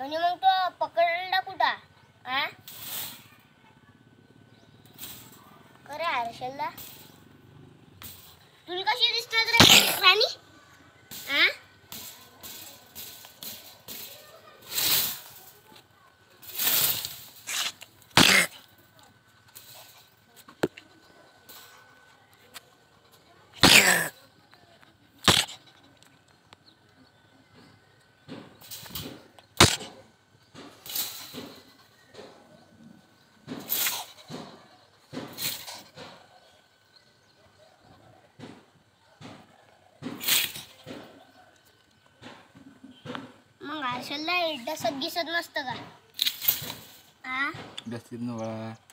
आणि मग तो पकडला कुठं? आ करे हर्षलला तुला कशी दिसतात रे प्राणी? आ मग हर्षलला एकदा दिसत नसतं का? आ दिसत ना